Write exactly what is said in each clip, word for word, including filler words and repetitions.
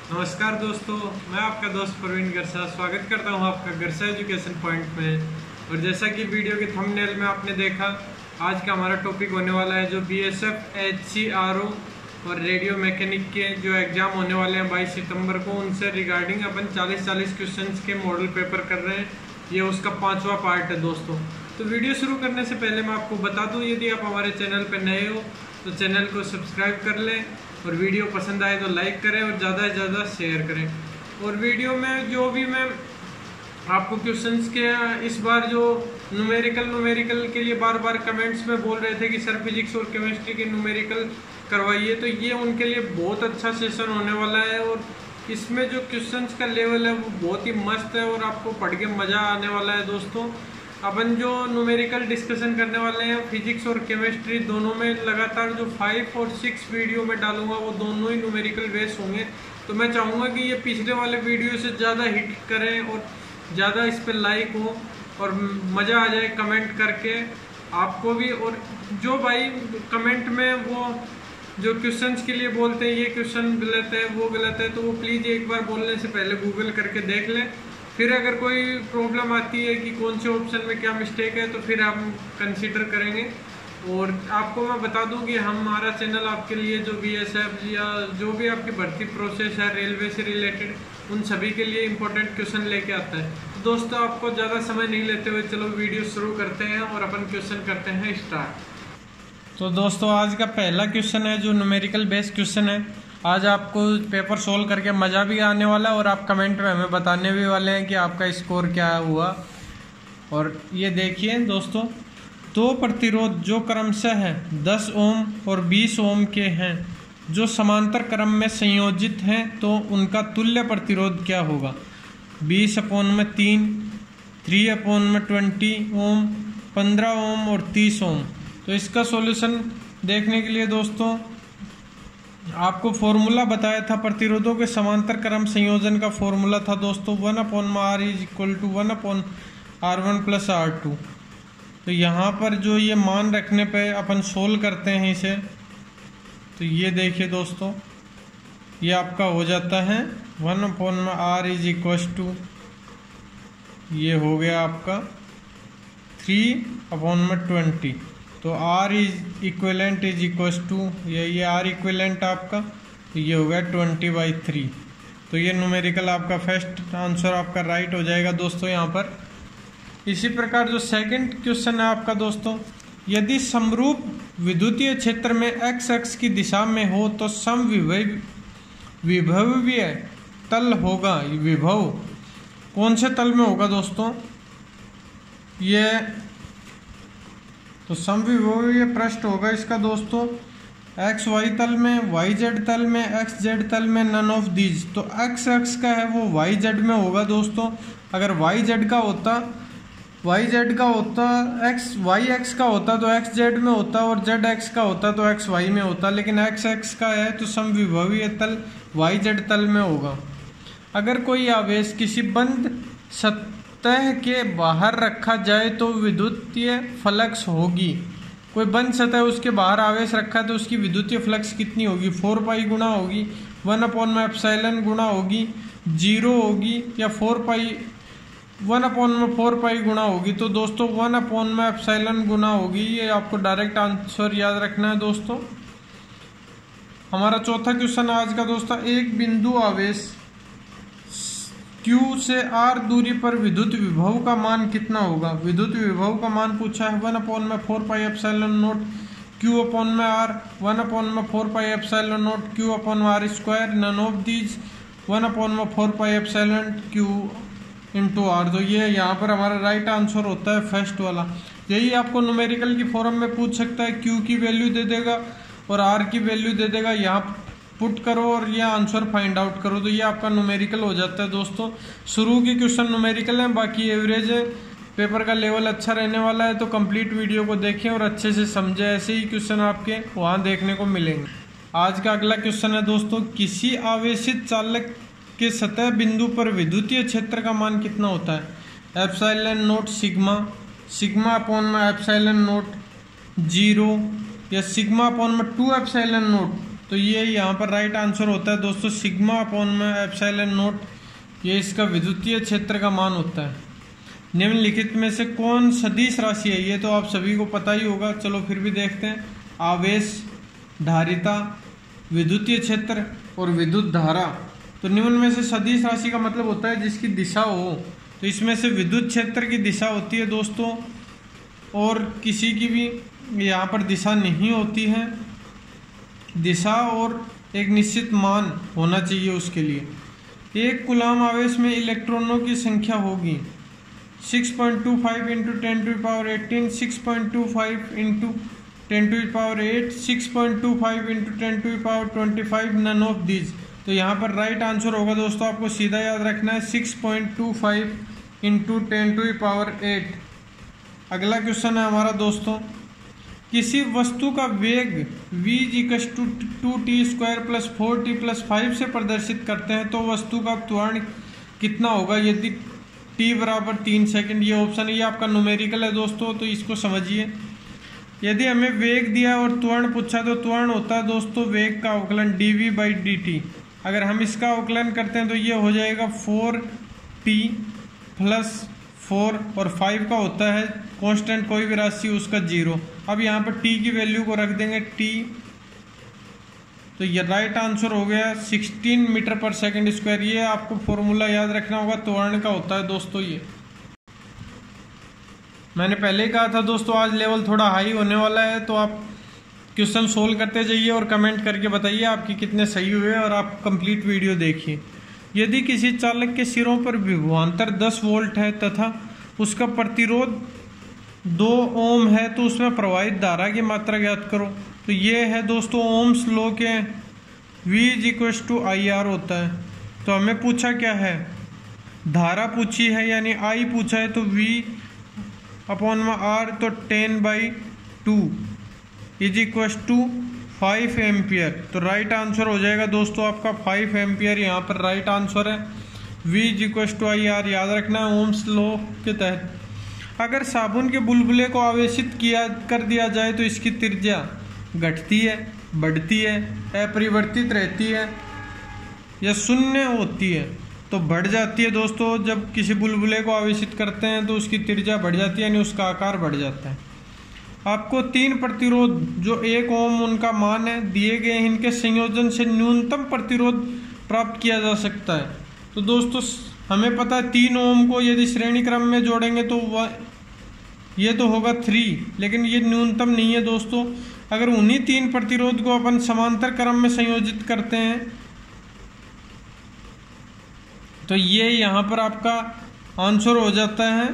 नमस्कार दोस्तों, मैं आपका दोस्त प्रवीण गरसा स्वागत करता हूं आपका गरसा एजुकेशन पॉइंट में। और जैसा कि वीडियो के थंबनेल में आपने देखा, आज का हमारा टॉपिक होने वाला है जो बीएसएफ, एचसीआरओ और रेडियो मैकेनिक के जो एग्ज़ाम होने वाले हैं बाईस सितंबर को, उनसे रिगार्डिंग अपन चालीस चालीस क्वेश्चंस के मॉडल पेपर कर रहे हैं। ये उसका पाँचवा पार्ट है दोस्तों। तो वीडियो शुरू करने से पहले मैं आपको बता दूँ, यदि आप हमारे चैनल पर नए हो तो चैनल को सब्सक्राइब कर लें और वीडियो पसंद आए तो लाइक करें और ज़्यादा से ज़्यादा शेयर करें। और वीडियो में जो भी मैं आपको क्वेश्चंस के इस बार जो न्यूमेरिकल न्यूमेरिकल के लिए बार बार कमेंट्स में बोल रहे थे कि सर फिजिक्स और केमिस्ट्री के न्यूमेरिकल करवाइए, तो ये उनके लिए बहुत अच्छा सेशन होने वाला है। और इसमें जो क्वेश्चंस का लेवल है वो बहुत ही मस्त है और आपको पढ़ के मज़ा आने वाला है दोस्तों। अपन जो न्यूमेरिकल डिस्कशन करने वाले हैं फिजिक्स और केमिस्ट्री दोनों में, लगातार जो फाइव और सिक्स वीडियो में डालूंगा वो दोनों ही न्यूमेरिकल बेस होंगे। तो मैं चाहूँगा कि ये पिछले वाले वीडियो से ज़्यादा हिट करें और ज़्यादा इस पर लाइक हो और मज़ा आ जाए कमेंट करके आपको भी। और जो भाई कमेंट में वो जो क्वेश्चंस के लिए बोलते हैं ये क्वेश्चन गलत है वो गलत है, तो वो प्लीज़ एक बार बोलने से पहले गूगल करके देख लें। फिर अगर कोई प्रॉब्लम आती है कि कौन से ऑप्शन में क्या मिस्टेक है तो फिर हम कंसीडर करेंगे। और आपको मैं बता दूं कि हमारा चैनल आपके लिए जो बीएसएफ या जो भी आपकी भर्ती प्रोसेस है रेलवे से रिलेटेड, उन सभी के लिए इम्पोर्टेंट क्वेश्चन लेके आता है। तो दोस्तों, आपको ज़्यादा समय नहीं लेते हुए चलो वीडियो शुरू करते हैं और अपन क्वेश्चन करते हैं स्टार्ट। तो दोस्तों, आज का पहला क्वेश्चन है जो न्यूमेरिकल बेस्ड क्वेश्चन है। आज आपको पेपर सोल्व करके मज़ा भी आने वाला है और आप कमेंट में हमें बताने भी वाले हैं कि आपका स्कोर क्या हुआ। और ये देखिए दोस्तों, दो प्रतिरोध जो क्रमशः हैं दस ओम और बीस ओम के हैं, जो समांतर क्रम में संयोजित हैं, तो उनका तुल्य प्रतिरोध क्या होगा? बीस अपोन में तीन, थ्री अपोन में ट्वेंटी ओम, पंद्रह ओम और तीस ओम। तो इसका सॉल्यूशन देखने के लिए दोस्तों आपको फॉर्मूला बताया था, प्रतिरोधों के समांतर क्रम संयोजन का फॉर्मूला था दोस्तों, वन अपॉन में R is equal to one upon R one plus R two. तो यहाँ पर जो ये मान रखने पे अपन सोल्व करते हैं इसे, तो ये देखिए दोस्तों, ये आपका हो जाता है वन अपॉन में आर इज इक्वल टू, ये हो गया आपका थ्री अपॉन में ट्वेंटी। तो R is equivalent is equal to, ये ये R इक्वेलेंट आपका, तो ये हो गया ट्वेंटी बाई थ्री। तो ये न्यूमेरिकल आपका फर्स्ट आंसर आपका राइट हो जाएगा दोस्तों यहाँ पर। इसी प्रकार जो सेकंड क्वेश्चन है आपका दोस्तों, यदि समरूप विद्युतीय क्षेत्र में x अक्ष की दिशा में हो तो समविभव विभवीय तल होगा। विभव कौन से तल में होगा दोस्तों? ये तो समविभवीय पृष्ठ होगा इसका दोस्तों एक्स वाई तल में, वाई जेड तल में, एक्स जेड तल में, नन ऑफ दीज। तो एक्स एक्स का है वो वाई जेड में होगा दोस्तों। अगर वाई जेड का होता वाई जेड का होता एक्स वाई एक्स का होता तो एक्स जेड में होता, और जेड एक्स का होता तो एक्स वाई में होता। लेकिन एक्स एक्स का है तो समविभवीय तल वाई जेड तल में होगा। अगर कोई आवेश किसी बंद सतह के बाहर रखा जाए तो विद्युतीय फ्लक्स होगी। कोई बंद सतह उसके बाहर आवेश रखा है तो उसकी विद्युतीय फ्लक्स कितनी होगी? फोर पाई गुना होगी वन अपॉन में एप्सिलॉन गुना होगी जीरो होगी, या फोर पाई वन अपॉन में फोर पाई गुना होगी। तो दोस्तों वन अपॉन में एप्सिलॉन गुना होगी। ये आपको डायरेक्ट आंसर याद रखना है दोस्तों। हमारा चौथा क्वेश्चन आज का दोस्तों, एक बिंदु आवेश Q से R दूरी पर विद्युत विभव का मान कितना होगा? विद्युत विभव का मान पूछा है वन अपॉन में four pi epsilon naught Q upon में R, वन अपॉन में four pi epsilon naught Q upon में R square, none of these, one upon में four pi epsilon Q into R. तो ये यहाँ पर हमारा राइट आंसर होता है फर्स्ट वाला। यही आपको न्यूमेरिकल की फॉर्म में पूछ सकता है, Q की वैल्यू दे देगा और R की वैल्यू दे देगा, यहाँ पुट करो और ये आंसर फाइंड आउट करो। तो ये आपका न्यूमेरिकल हो जाता है दोस्तों। शुरू के क्वेश्चन न्यूमेरिकल हैं, बाकी एवरेज है। पेपर का लेवल अच्छा रहने वाला है, तो कंप्लीट वीडियो को देखें और अच्छे से समझें। ऐसे ही क्वेश्चन आपके वहाँ देखने को मिलेंगे। आज का अगला क्वेश्चन है दोस्तों, किसी आवेशित चालक के सतह बिंदु पर विद्युतीय क्षेत्र का मान कितना होता है? Epsilon naught sigma, sigma upon में एप्सिलॉन नोट जीरो, या सिग्मा अपॉन में टू एप्सिलॉन नोट तो ये यहाँ पर राइट आंसर होता है दोस्तों सिग्मा अपॉन में एप्सिलॉन नोट, ये इसका विद्युतीय क्षेत्र का मान होता है। निम्नलिखित में से कौन सदिश राशि है, ये तो आप सभी को पता ही होगा, चलो फिर भी देखते हैं। आवेश, धारिता, विद्युतीय क्षेत्र और विद्युत धारा। तो निम्न में से सदिश राशि का मतलब होता है जिसकी दिशा हो, तो इसमें से विद्युत क्षेत्र की दिशा होती है दोस्तों, और किसी की भी यहाँ पर दिशा नहीं होती है। दिशा और एक निश्चित मान होना चाहिए उसके लिए। एक कूलाम आवेश में इलेक्ट्रॉनों की संख्या होगी six point two five into ten to power eighteen, six point two five into ten to power eight, six point two five into ten to power twenty five, none of these. तो यहाँ पर right answer होगा दोस्तों, आपको सीधा याद रखना है six point two five into ten to power eight. अगला क्वेश्चन है हमारा दोस्तों, किसी वस्तु का वेग v equal to two T square plus four T plus five से प्रदर्शित करते हैं तो वस्तु का त्वरण कितना होगा यदि t बराबर तीन सेकंड। ये ऑप्शन है, ये आपका न्यूमेरिकल है दोस्तों, तो इसको समझिए। यदि हमें वेग दिया और त्वरण पूछा तो त्वरण होता है दोस्तों वेग का अवकलन dv बाई डी टी। अगर हम इसका अवकलन करते हैं तो ये हो जाएगा फोर टी प्लस फोर, और फाइव का होता है कांस्टेंट कोई भी राशि उसका जीरो। अब यहाँ पर t की वैल्यू को रख देंगे t, तो ये राइट आंसर हो गया sixteen metre per second square. ये आपको फॉर्मूला याद रखना होगा, त्वरण का होता है दोस्तों ये। मैंने पहले ही कहा था दोस्तों आज लेवल थोड़ा हाई होने वाला है, तो आप क्वेश्चन सोल्व करते जाइए और कमेंट करके बताइए आपकी कितने सही हुए, और आप कंप्लीट वीडियो देखिए। यदि किसी चालक के सिरों पर विभवांतर दस वोल्ट है तथा उसका प्रतिरोध दो ओम है तो उसमें प्रवाहित धारा की मात्रा ज्ञात करो। तो ये है दोस्तों ओम्स लॉ के V is equal to I R होता है। तो हमें पूछा क्या है, धारा पूछी है यानी I पूछा है, तो V अपॉन में R, तो ten by two is equal to five ampere. तो राइट आंसर हो जाएगा दोस्तों आपका फाइव एम्पियर, यहाँ पर राइट आंसर है। V is equal to I R याद रखना है ओम्स लॉ के तहत। अगर साबुन के बुलबुले को आवेशित किया कर दिया जाए तो इसकी त्रिज्या घटती है, बढ़ती है, अपरिवर्तित रहती है या शून्य होती है। तो बढ़ जाती है दोस्तों, जब किसी बुलबुले को आवेशित करते हैं तो उसकी त्रिज्या बढ़ जाती है यानी उसका आकार बढ़ जाता है। आपको तीन प्रतिरोध जो एक ओम उनका मान है दिए गए, इनके संयोजन से न्यूनतम प्रतिरोध प्राप्त किया जा सकता है। तो दोस्तों हमें पता है तीन ओम को यदि श्रेणी क्रम में जोड़ेंगे तो वह ये तो होगा थ्री, लेकिन ये न्यूनतम नहीं है दोस्तों। अगर उन्हीं तीन प्रतिरोध को अपन समांतर क्रम में संयोजित करते हैं तो ये यहाँ पर आपका आंसर हो जाता है,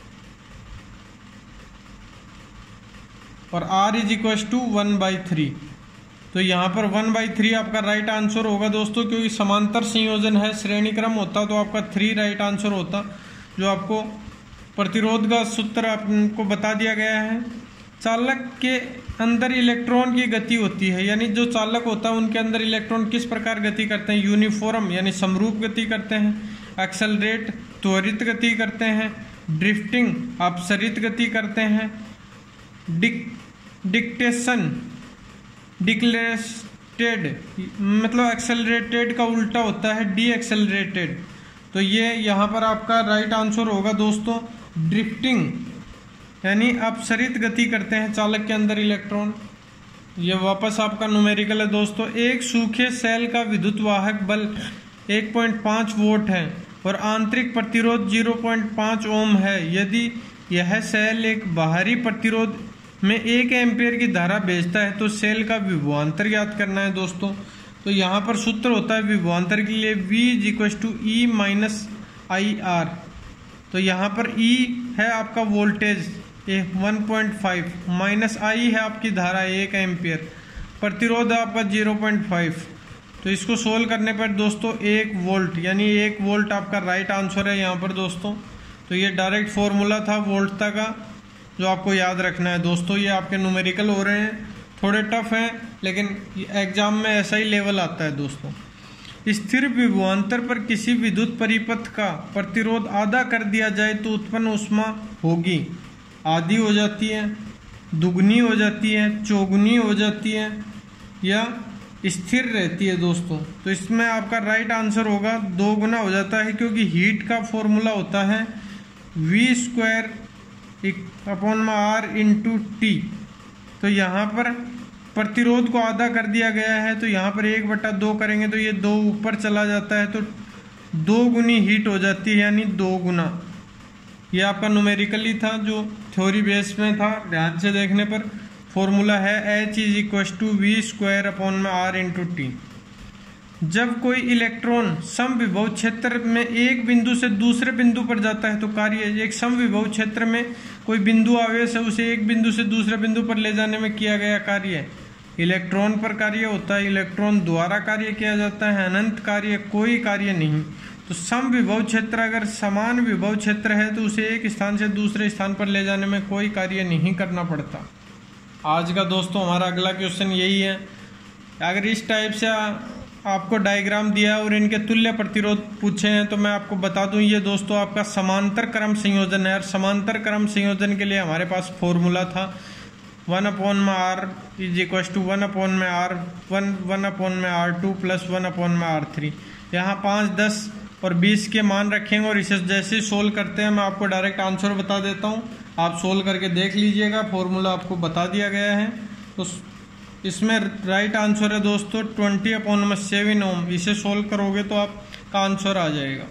और R is equal to one by three. तो यहाँ पर वन बाई थ्री आपका राइट आंसर होगा दोस्तों, क्योंकि समांतर संयोजन है, श्रेणी क्रम होता तो आपका थ्री राइट आंसर होता। जो आपको प्रतिरोध का सूत्र आपको बता दिया गया है। चालक के अंदर इलेक्ट्रॉन की गति होती है, यानी जो चालक होता है उनके अंदर इलेक्ट्रॉन किस प्रकार गति करते हैं, यूनिफॉर्म यानी समरूप गति करते हैं, एक्सेलरेट त्वरित गति करते हैं, ड्रिफ्टिंग अपसरित गति करते हैं, डिक डिक्टेशन डिक्लेरेटेड मतलब एक्सेलरेटेड का उल्टा होता है डी एक्सेलरेटेड। तो ये यहाँ पर आपका राइट आंसर होगा दोस्तों ड्रिफ्टिंग, यानी अपसरित गति करते हैं चालक के अंदर इलेक्ट्रॉन। ये वापस आपका न्यूमेरिकल है दोस्तों। एक सूखे सेल का विद्युत वाहक बल एक पॉइंट पाँच वोल्ट है और आंतरिक प्रतिरोध ज़ीरो पॉइंट पाँच ओम है। यदि यह सेल एक बाहरी प्रतिरोध में एक एम्पियर की धारा भेजता है तो सेल का विभवांतर ज्ञात करना है दोस्तों। तो यहाँ पर सूत्र होता है विभवांतर के लिए V is equal to E minus I R. तो यहाँ पर E है आपका voltage one point five, minus I है आपकी धारा एक एम्पियर, प्रतिरोध है आपका ज़ीरो पॉइंट फाइव। तो इसको सोल्व करने पर दोस्तों एक वोल्ट यानी एक वोल्ट आपका राइट आंसर है यहाँ पर दोस्तों। तो ये डायरेक्ट फॉर्मूला था वोल्टता का जो आपको याद रखना है दोस्तों। ये आपके न्यूमेरिकल हो रहे हैं, थोड़े टफ हैं लेकिन एग्जाम में ऐसा ही लेवल आता है दोस्तों। स्थिर विभवांतर पर किसी विद्युत परिपथ का प्रतिरोध आधा कर दिया जाए तो उत्पन्न ऊष्मा होगी, आधी हो जाती है, दुगनी हो जाती है, चौगुनी हो जाती है या स्थिर रहती है दोस्तों। तो इसमें आपका राइट आंसर होगा दो गुना हो जाता है, क्योंकि हीट का फॉर्मूला होता है वी स्क्वायर अपॉन में आर इंटू टी। तो यहाँ पर प्रतिरोध को आधा कर दिया गया है, तो यहाँ पर एक बटा दो करेंगे तो ये दो ऊपर चला जाता है, तो दो गुनी हीट हो जाती है, यानी दो गुना। ये आपका न्यूमेरिकली था जो थ्योरी बेस में था, ध्यान से देखने पर फॉर्मूला है H is equal to V square upon में आर इंटू टी। जब कोई इलेक्ट्रॉन समविभव क्षेत्र में एक बिंदु से दूसरे बिंदु पर जाता है तो कार्य, एक समविभव क्षेत्र में कोई बिंदु आवेश है, उसे एक बिंदु से दूसरे बिंदु पर ले जाने में किया गया कार्य इलेक्ट्रॉन पर कार्य होता है। इलेक्ट्रॉन द्वारा कार्य किया जाता है, अनंत कार्य कोई कार्य नहीं। तो समविभव क्षेत्र अगर समान विभव क्षेत्र है तो उसे एक स्थान से दूसरे स्थान पर ले जाने में कोई कार्य नहीं करना पड़ता। आज का दोस्तों हमारा अगला क्वेश्चन यही है। अगर इस टाइप से आपको डायग्राम दिया और इनके तुल्य प्रतिरोध पूछे हैं तो मैं आपको बता दूं, ये दोस्तों आपका समांतर क्रम संयोजन है। और समांतर क्रम संयोजन के लिए हमारे पास फॉर्मूला था वन अपॉन में R is equal to one upon में आर वन वन अपॉन में R two plus one upon में आर थ्री। यहाँ पाँच दस और बीस के मान रखेंगे और इसे जैसे सोल्व करते हैं मैं आपको डायरेक्ट आंसर बता देता हूँ, आप सोल्व करके देख लीजिएगा। फॉर्मूला आपको बता दिया गया है। तो इसमें राइट आंसर है दोस्तों ट्वेंटी अपॉन में सेवन ओम। इसे सोल्व करोगे तो आपका आंसर आ जाएगा।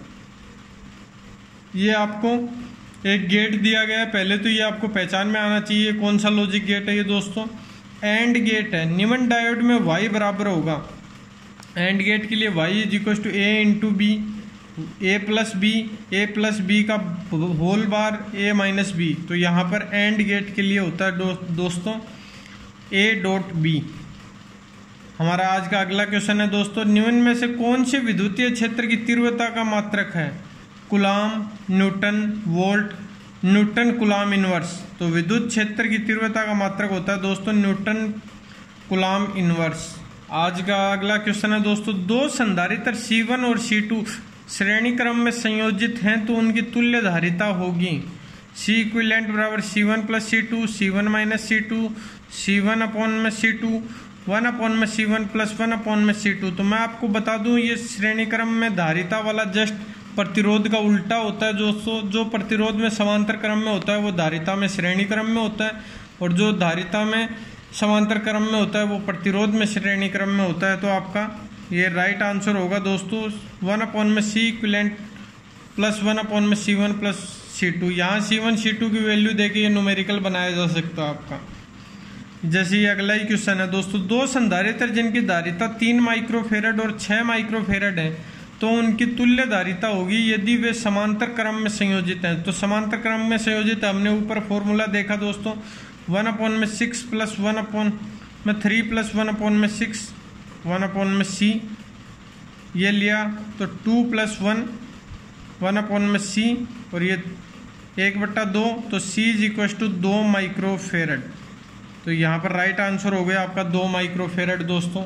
ये आपको एक गेट दिया गया है, पहले तो ये आपको पहचान में आना चाहिए कौन सा लॉजिक गेट है। ये दोस्तों एंड गेट है। निमन डायोड में वाई बराबर होगा, एंड गेट के लिए Y is equal to A into B, A plus B, A plus B का whole bar A minus B. तो यहाँ पर एंड गेट के लिए होता है दो, दोस्तों ए डॉट बी। हमारा आज का अगला क्वेश्चन है दोस्तों, निम्न में से कौन से विद्युतीय क्षेत्र की तीव्रता का मात्रक है? Coulomb, newton, volt, newton coulomb inverse. तो विद्युत क्षेत्र की तीव्रता का मात्रक होता है दोस्तों न्यूटन कुलाम इनवर्स। आज का अगला क्वेश्चन है दोस्तों, दो संधारित्र सी वन और सी टू श्रेणी क्रम में संयोजित हैं तो उनकी तुल्य धारिता होगी सी इक्विवेलेंट बराबर C one plus C two, C one minus C two, C one upon में सी टू, वन अपॉन में C one plus one upon में सी टू। तो मैं आपको बता दूं ये श्रेणी क्रम में धारिता वाला जस्ट प्रतिरोध का उल्टा होता है दोस्तों। जो प्रतिरोध में समांतर क्रम में होता है वो धारिता में श्रेणी क्रम में होता है, और जो धारिता में समांतर क्रम में होता है वो प्रतिरोध में श्रेणी क्रम में होता है। तो आपका ये राइट आंसर होगा दोस्तों वन अपॉन में C equivalent plus one upon में C one plus C two. यहाँ सी वन सी टू की वैल्यू देके ये न्यूमेरिकल बनाया जा सकता है आपका। जैसे ये अगला ही क्वेश्चन है दोस्तों, दो संधारित्र जिनकी धारिता तीन माइक्रोफेरेड और छः माइक्रोफेरेड है तो उनकी तुल्य धारिता होगी यदि वे समांतर क्रम में संयोजित हैं। तो समांतर क्रम में संयोजित है, हमने ऊपर फॉर्मूला देखा दोस्तों वन अपॉन में सिक्स प्लस वन अपॉन में थ्री प्लस वन अपॉन में सिक्स, वन अपॉन में सी ये लिया तो two plus one, one upon में सी और ये एक बट्टा दो, तो सी इज इक्व टू दो माइक्रोफेरेड। तो यहाँ पर राइट आंसर हो गया आपका दो माइक्रोफेरेड दोस्तों।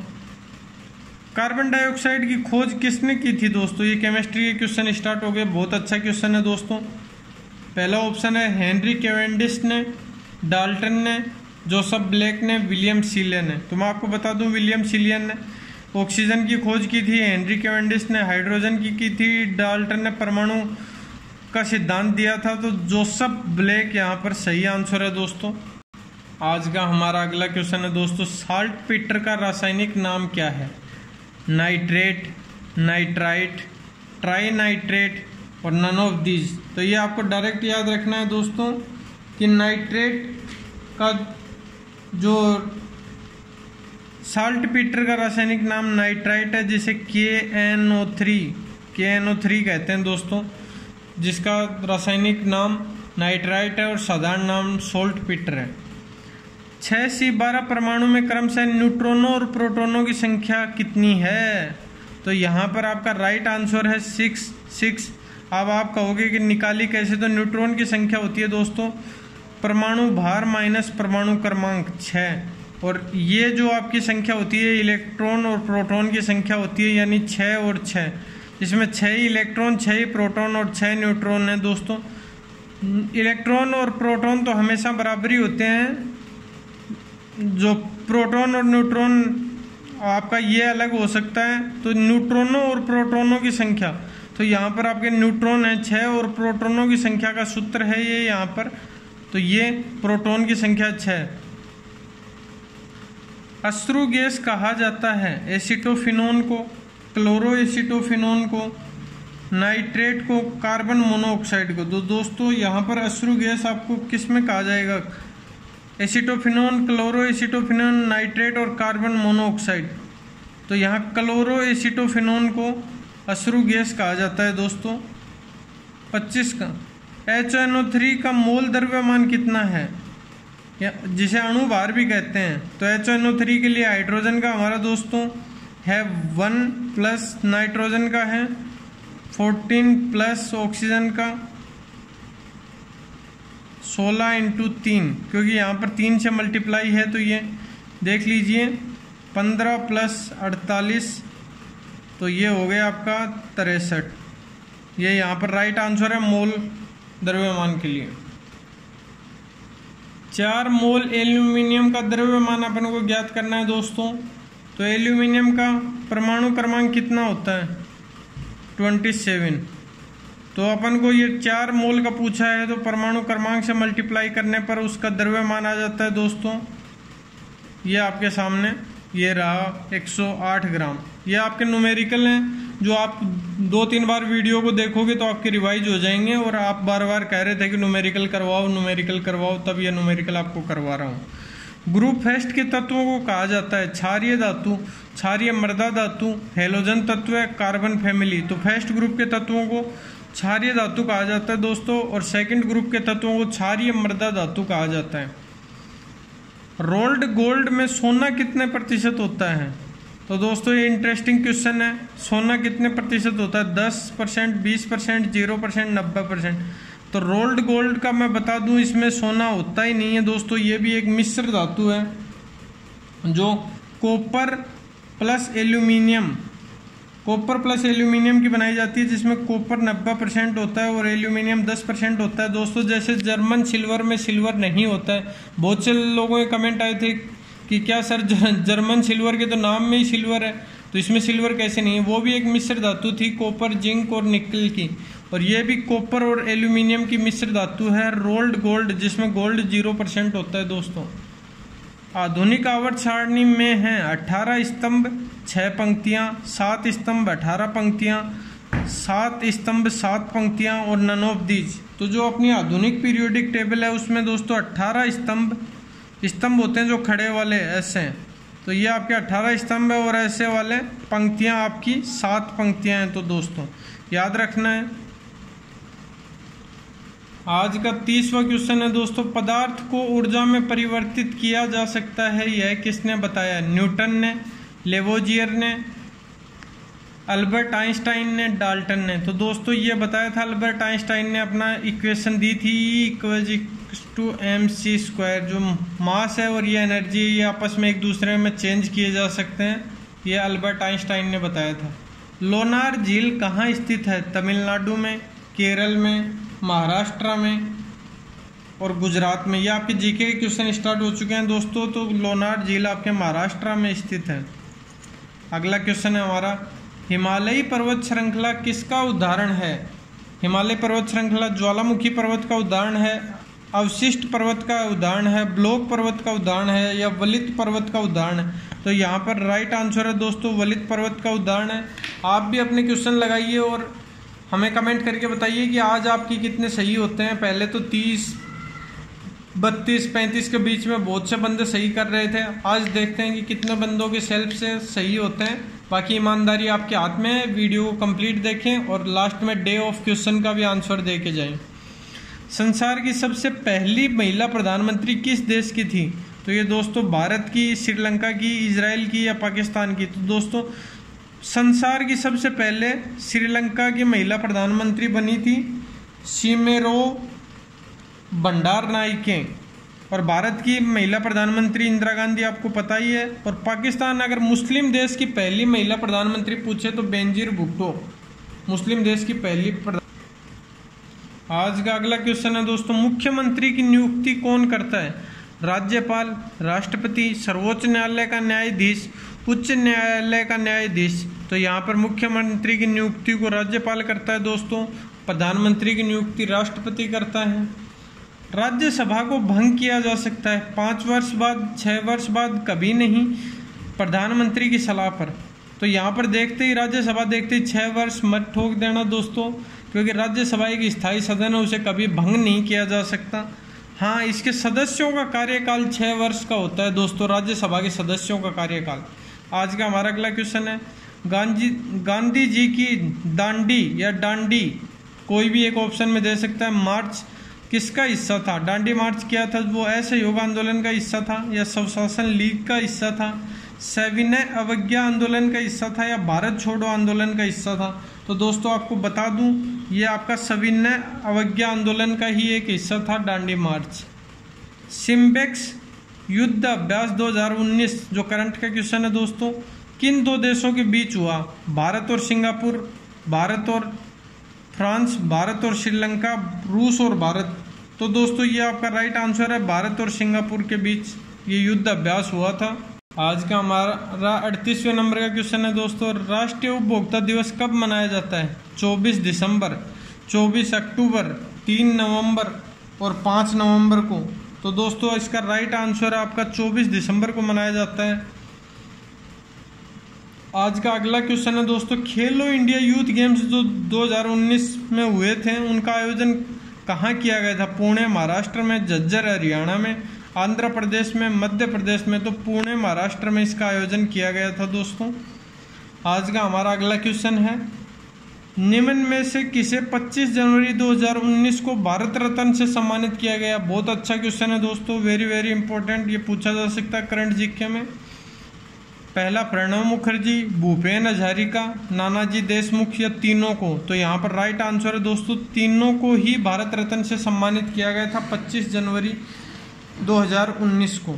कार्बन डाइऑक्साइड की खोज किसने की थी दोस्तों? ये केमिस्ट्री के क्वेश्चन स्टार्ट हो गए, बहुत अच्छा क्वेश्चन है दोस्तों। पहला ऑप्शन है हेनरी कैवेंडिश ने, डाल्टन ने, जोसेफ ब्लैक ने, विलियम सीलियन ने। तो मैं आपको बता दूं विलियम सीलियन ने ऑक्सीजन की खोज की थी, हेनरी कैवेंडिश ने हाइड्रोजन की की थी, डाल्टन ने परमाणु का सिद्धांत दिया था, तो जोसेफ ब्लैक यहाँ पर सही आंसर है दोस्तों। आज का हमारा अगला क्वेश्चन है दोस्तों, साल्ट पीटर का रासायनिक नाम क्या है? नाइट्रेट, नाइट्राइट, ट्राई नाइट्रेट और नन ऑफ दीज। तो ये आपको डायरेक्ट याद रखना है दोस्तों कि नाइट्रेट का जो साल्ट पीटर का रासायनिक नाम नाइट्राइट है, जिसे K N O three K N O three कहते हैं दोस्तों, जिसका रासायनिक नाम नाइट्राइट है और साधारण नाम सोल्ट पीटर है। छः सी बारह परमाणु में क्रमशः न्यूट्रॉनों और प्रोटॉनों की संख्या कितनी है? तो यहाँ पर आपका राइट आंसर है सिक्स सिक्स। अब आप कहोगे कि निकाली कैसे? तो न्यूट्रॉन की संख्या होती है दोस्तों परमाणु भार माइनस परमाणु क्रमांक छः, और ये जो आपकी संख्या होती है इलेक्ट्रॉन और प्रोटॉन की संख्या होती है, यानी छः और छः। इसमें छः इलेक्ट्रॉन, छः प्रोटॉन और छः न्यूट्रॉन है दोस्तों। इलेक्ट्रॉन और प्रोटॉन तो हमेशा बराबरी होते हैं। जो प्रोटॉन और न्यूट्रॉन आपका ये अलग हो सकता है। तो न्यूट्रॉनों और प्रोटॉनों की संख्या, तो यहाँ पर आपके न्यूट्रॉन है छः और प्रोटॉनों की संख्या का सूत्र है ये यहाँ पर, तो ये प्रोटॉन की संख्या छः। अश्रु गैस कहा जाता है एसिटोफिनोन को, क्लोरो एसिटोफिनोन को, नाइट्रेट को, कार्बन मोनोऑक्साइड को। तो दोस्तों यहाँ पर अश्रु गैस आपको किस में कहा जाएगा? एसिटोफिनोन, क्लोरो एसिटोफिनोन, नाइट्रेट और कार्बन मोनोऑक्साइड। तो यहाँ क्लोरो एसिटोफिनोन को अश्रु गैस कहा जाता है दोस्तों। पच्चीस का एच एन ओ थ्री का मोल द्रव्यमान कितना है, या जिसे अणु भार भी कहते हैं। तो एच एन ओ थ्री के लिए हाइड्रोजन का हमारा दोस्तों है वन प्लस नाइट्रोजन का है फोर्टीन प्लस ऑक्सीजन का सोलह इंटू तीन, क्योंकि यहाँ पर तीन से मल्टीप्लाई है, तो ये देख लीजिए पंद्रह प्लस अड़तालीस, तो ये हो गया आपका तिरसठ। ये यहाँ पर राइट आंसर है मोल द्रव्यमान के लिए। चार मोल एल्यूमिनियम का द्रव्यमान अपन को ज्ञात करना है दोस्तों। तो एल्यूमिनियम का परमाणु क्रमांक कितना होता है? सत्ताईस। तो अपन को ये चार मोल का पूछा है, तो परमाणु क्रमांक से मल्टीप्लाई करने पर उसका द्रव्यमान आ जाता है दोस्तों। ये आपके सामने ये रहा एक सौ आठ ग्राम। ये आपके न्यूमेरिकल हैं, जो आप दो तीन बार वीडियो को देखोगे तो आपके रिवाइज हो जाएंगे। और आप बार बार कह रहे थे कि न्यूमेरिकल करवाओ न्यूमेरिकल करवाओ, तब ये न्यूमेरिकल आपको करवा रहा हूँ। ग्रुप फेस्ट के तत्वों को कहा जाता है क्षारीय धातु, क्षारीय मृदा धातु, हेलोजन तत्व, कार्बन फैमिली। तो फर्स्ट ग्रुप के तत्वों को क्षारीय धातु कहा जाता है दोस्तों, और सेकंड ग्रुप के तत्वों को क्षारीय मृदा धातु कहा जाता है। रोल्ड गोल्ड में सोना कितने प्रतिशत होता है? तो दोस्तों ये इंटरेस्टिंग क्वेश्चन है। सोना कितने प्रतिशत होता है? दस परसेंट, बीस परसेंट, जीरो परसेंट, नब्बे परसेंट। तो रोल्ड गोल्ड का मैं बता दूं, इसमें सोना होता ही नहीं है दोस्तों। ये भी एक मिश्र धातु है जो copper plus aluminium, copper plus aluminium की बनाई जाती है, जिसमें कॉपर नब्बे परसेंट होता है और एल्यूमिनियम दस परसेंट होता है दोस्तों। जैसे जर्मन सिल्वर में सिल्वर नहीं होता है। बहुत से लोगों के कमेंट आए थे कि क्या सर जर्मन सिल्वर के तो नाम में ही सिल्वर है, तो इसमें सिल्वर कैसे नहीं है? वो भी एक मिश्र धातु थी, कॉपर, जिंक और निकल की। और ये भी कॉपर और एल्यूमिनियम की मिश्र धातु है। रोल्ड गोल्ड, जिसमें गोल्ड जीरो परसेंट होता है दोस्तों। आधुनिक आवर्त सारणी में है अठारह स्तंभ छह पंक्तियां, सात स्तंभ अठारह पंक्तियां, सात स्तंभ सात पंक्तियां और नन ऑफ दीज। तो जो अपनी आधुनिक पीरियोडिक टेबल है उसमें दोस्तों अठारह स्तंभ स्तंभ होते हैं जो खड़े वाले ऐसे हैं। तो ये आपके अठारह स्तंभ है और ऐसे वाले पंक्तियां आपकी सात पंक्तियां हैं। तो दोस्तों याद रखना है। आज का तीसवा क्वेश्चन है दोस्तों, पदार्थ को ऊर्जा में परिवर्तित किया जा सकता है, यह किसने बताया? न्यूटन ने, लेवोजियर ने, अल्बर्ट आइंस्टाइन ने, डाल्टन ने। तो दोस्तों ये बताया था अल्बर्ट आइंस्टाइन ने, अपना इक्वेशन दी थी equal to M C square. जो मास है और ये एनर्जी, ये आपस में एक दूसरे में चेंज किए जा सकते हैं, ये अल्बर्ट आइंस्टाइन ने बताया था। लोनार झील कहाँ स्थित है? तमिलनाडु में, केरल में, महाराष्ट्र में और गुजरात में। ये आपके जीके के क्वेश्चन स्टार्ट हो चुके हैं दोस्तों। तो लोनार झील आपके महाराष्ट्र में स्थित है। अगला क्वेश्चन है हमारा, हिमालयी पर्वत श्रृंखला किसका उदाहरण है? हिमालय पर्वत श्रृंखला ज्वालामुखी पर्वत का उदाहरण है, अवशिष्ट पर्वत का उदाहरण है, ब्लॉक पर्वत का उदाहरण है या वलित पर्वत का उदाहरण है? तो यहाँ पर राइट आंसर है दोस्तों वलित पर्वत का उदाहरण है। आप भी अपने क्वेश्चन लगाइए और हमें कमेंट करके बताइए कि आज आपकी कितने सही होते हैं। पहले तो तीस बत्तीस पैंतीस के बीच में बहुत से बंदे सही कर रहे थे। आज देखते हैं कि कितने बंदों के सेल्फ से सही होते हैं। बाकी ईमानदारी आपके हाथ में है। वीडियो को कंप्लीट देखें और लास्ट में डे ऑफ क्वेश्चन का भी आंसर दे के जाएं। संसार की सबसे पहली महिला प्रधानमंत्री किस देश की थी? तो ये दोस्तों भारत की, श्रीलंका की, इजराइल की या पाकिस्तान की? तो दोस्तों संसार की सबसे पहले श्रीलंका की महिला प्रधानमंत्री बनी थी सीमेरो भंडारनाइके। और भारत की महिला प्रधानमंत्री इंदिरा गांधी आपको पता ही है। और पाकिस्तान, अगर मुस्लिम देश की पहली महिला प्रधानमंत्री पूछे तो बेनजीर भुट्टो मुस्लिम देश की पहली प्रधान। आज का अगला क्वेश्चन है दोस्तों, मुख्यमंत्री की नियुक्ति कौन करता है? राज्यपाल, राष्ट्रपति, सर्वोच्च न्यायालय का न्यायाधीश, उच्च न्यायालय का न्यायाधीश, तो यहाँ पर मुख्यमंत्री की नियुक्ति को राज्यपाल करता है दोस्तों। प्रधानमंत्री की नियुक्ति राष्ट्रपति करता है। राज्यसभा को भंग किया जा सकता है पाँच वर्ष बाद, छः वर्ष बाद, कभी नहीं, प्रधानमंत्री की सलाह पर। तो यहाँ पर देखते ही राज्यसभा देखते ही छः वर्ष मत ठोक देना दोस्तों, क्योंकि राज्यसभा एक स्थायी सदन है, उसे कभी भंग नहीं किया जा सकता। हाँ, इसके सदस्यों का कार्यकाल छः वर्ष का होता है दोस्तों, राज्यसभा के सदस्यों का कार्यकाल। आज का हमारा अगला क्वेश्चन है, गांधी गांधी जी की दांडी या डांडी, कोई भी एक ऑप्शन में दे सकता है, मार्च किसका हिस्सा था? दांडी मार्च क्या था? वो असहयोग आंदोलन का हिस्सा था या स्वशासन लीग का हिस्सा था, सविनय अवज्ञा आंदोलन का हिस्सा था या भारत छोड़ो आंदोलन का हिस्सा था? तो दोस्तों आपको बता दूं, ये आपका सविनय अवज्ञा आंदोलन का ही एक हिस्सा था दांडी मार्च। सिम्बेक्स युद्ध अभ्यास दो हज़ार उन्नीस जो करंट का क्वेश्चन है दोस्तों, किन दो देशों के बीच हुआ? भारत और सिंगापुर, भारत और फ्रांस, भारत और श्रीलंका, रूस और भारत। तो दोस्तों ये आपका राइट आंसर है, भारत और सिंगापुर के बीच ये युद्ध अभ्यास हुआ था। आज का हमारा अड़तीसवें नंबर का क्वेश्चन है दोस्तों, राष्ट्रीय उपभोक्ता दिवस कब मनाया जाता है? चौबीस दिसंबर, चौबीस अक्टूबर, तीन नवंबर और पाँच नवंबर को। तो दोस्तों इसका राइट आंसर है आपका चौबीस दिसंबर को मनाया जाता है। आज का अगला क्वेश्चन है दोस्तों, खेलो इंडिया यूथ गेम्स जो दो हज़ार उन्नीस में हुए थे, उनका आयोजन कहाँ किया गया था? पुणे महाराष्ट्र में, झज्जर हरियाणा में, आंध्र प्रदेश में, मध्य प्रदेश में। तो पुणे महाराष्ट्र में इसका आयोजन किया गया था दोस्तों। आज का हमारा अगला क्वेश्चन है, निम्न में से किसे पच्चीस जनवरी दो हज़ार उन्नीस को भारत रत्न से सम्मानित किया गया? बहुत अच्छा क्वेश्चन है दोस्तों, वेरी वेरी इंपॉर्टेंट, ये पूछा जा सकता है करंट जीके में। पहला प्रणब मुखर्जी, भूपेन हजारिका, नानाजी देशमुख या तीनों को? तो यहाँ पर राइट आंसर है दोस्तों, तीनों को ही भारत रत्न से सम्मानित किया गया था पच्चीस जनवरी दो हज़ार उन्नीस को।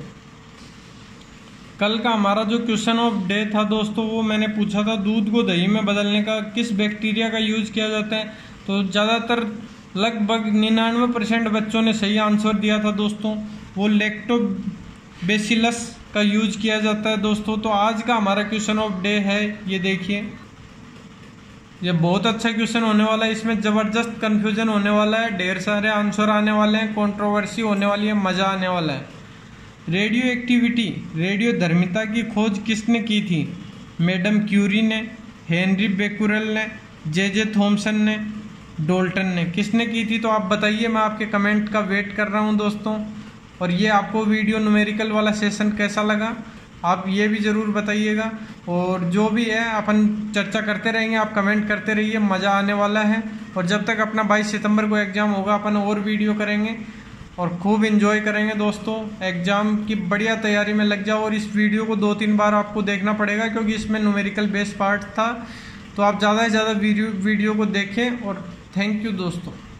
कल का हमारा जो क्वेश्चन ऑफ डे था दोस्तों, वो मैंने पूछा था दूध को दही में बदलने का किस बैक्टीरिया का यूज किया जाता है? तो ज़्यादातर लगभग निन्यानवे परसेंट बच्चों ने सही आंसर दिया था दोस्तों, वो लैक्टोबैसिलस का यूज किया जाता है दोस्तों। तो आज का हमारा क्वेश्चन ऑफ डे है, ये देखिए, ये बहुत अच्छा क्वेश्चन होने वाला है, इसमें जबरदस्त कंफ्यूजन होने वाला है, ढेर सारे आंसर आने वाले हैं, कंट्रोवर्सी होने वाली है, मजा आने वाला है। रेडियो एक्टिविटी, रेडियो धर्मिता की खोज किसने की थी? मैडम क्यूरी ने, हेनरी बेकुरेल ने, जे जे थॉमसन ने, डोल्टन ने। किसने की थी? तो आप बताइए, मैं आपके कमेंट का वेट कर रहा हूं दोस्तों। और ये आपको वीडियो न्यूमेरिकल वाला सेशन कैसा लगा आप ये भी ज़रूर बताइएगा। और जो भी है अपन चर्चा करते रहेंगे, आप कमेंट करते रहिए, मज़ा आने वाला है। और जब तक अपना बाईस सितंबर को एग्ज़ाम होगा, अपन और वीडियो करेंगे और खूब एंजॉय करेंगे दोस्तों। एग्ज़ाम की बढ़िया तैयारी में लग जाओ। और इस वीडियो को दो तीन बार आपको देखना पड़ेगा, क्योंकि इसमें न्यूमेरिकल बेस्ड पार्ट था। तो आप ज़्यादा से ज़्यादा वीडियो वीडियो को देखें। और थैंक यू दोस्तों।